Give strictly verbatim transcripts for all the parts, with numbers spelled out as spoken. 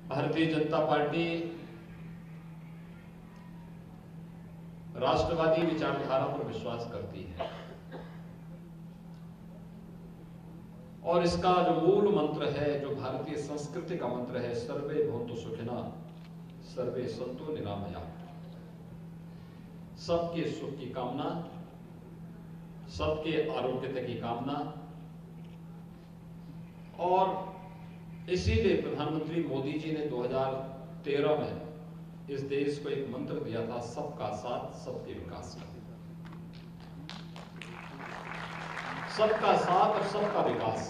Bharatiya Janata party राष्ट्रवादी विचारधारा पर विश्वास करती है और इसका जो मूल मंत्र है, जो भारतीय संस्कृति का मंत्र है, सर्वे भवन्तु सुखिनः सर्वे सन्तु निरामयाः। सबके सुख की कामना, सबके आरोग्यता की कामना, और इसीलिए प्रधानमंत्री मोदी जी ने दो हज़ार तेरह में इस देश को एक मंत्र दिया था, सबका साथ सबके विकास का। सबका साथ और सबका विकास।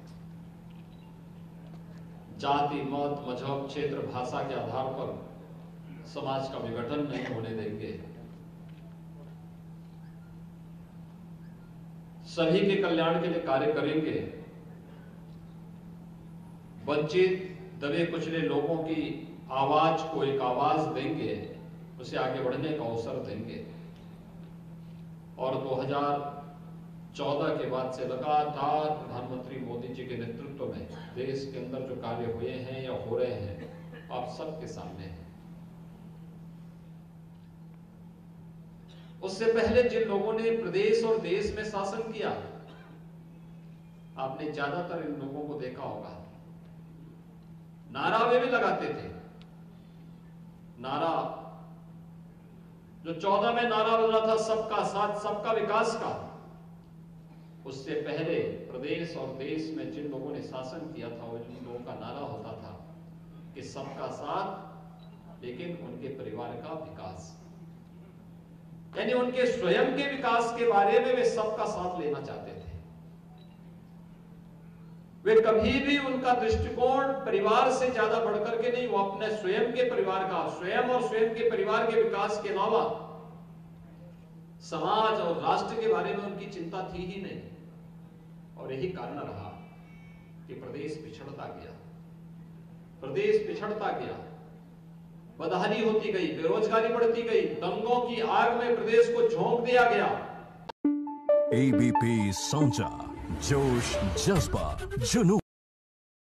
जाति, मत, मजहब, क्षेत्र, भाषा के आधार पर समाज का विघटन नहीं होने देंगे। सभी के कल्याण के लिए कार्य करेंगे। वंचित, दबे कुचले लोगों की आवाज को एक आवाज देंगे, उसे आगे बढ़ने का अवसर देंगे। और दो हज़ार चौदह के बाद से लगातार प्रधानमंत्री मोदी जी के नेतृत्व में देश के अंदर जो कार्य हुए हैं या हो रहे हैं, आप सबके सामने हैं। उससे पहले जिन लोगों ने प्रदेश और देश में शासन किया, आपने ज्यादातर इन लोगों को देखा होगा, नारा वे भी लगाते थे। नारा जो चौदह में नारा बन रहा था, सबका साथ सबका विकास का, उससे पहले प्रदेश और देश में जिन लोगों ने शासन किया था, वो जिन लोगों का नारा होता था कि सबका साथ, लेकिन उनके परिवार का विकास, यानी उनके स्वयं के विकास के बारे में वे सबका साथ लेना चाहते थे। वे कभी भी उनका दृष्टिकोण परिवार से ज्यादा बढ़कर के नहीं, वो अपने स्वयं के परिवार का, स्वयं और स्वयं के परिवार के विकास के अलावा समाज और राष्ट्र के बारे में उनकी चिंता थी ही नहीं। और यही कारण रहा कि प्रदेश पिछड़ता गया, प्रदेश पिछड़ता गया, बदहाली होती गई, बेरोजगारी बढ़ती गई, दंगों की आग में प्रदेश को झोंक दिया गया। एबीपी साँचा, जोश, जज्बा, जुनून।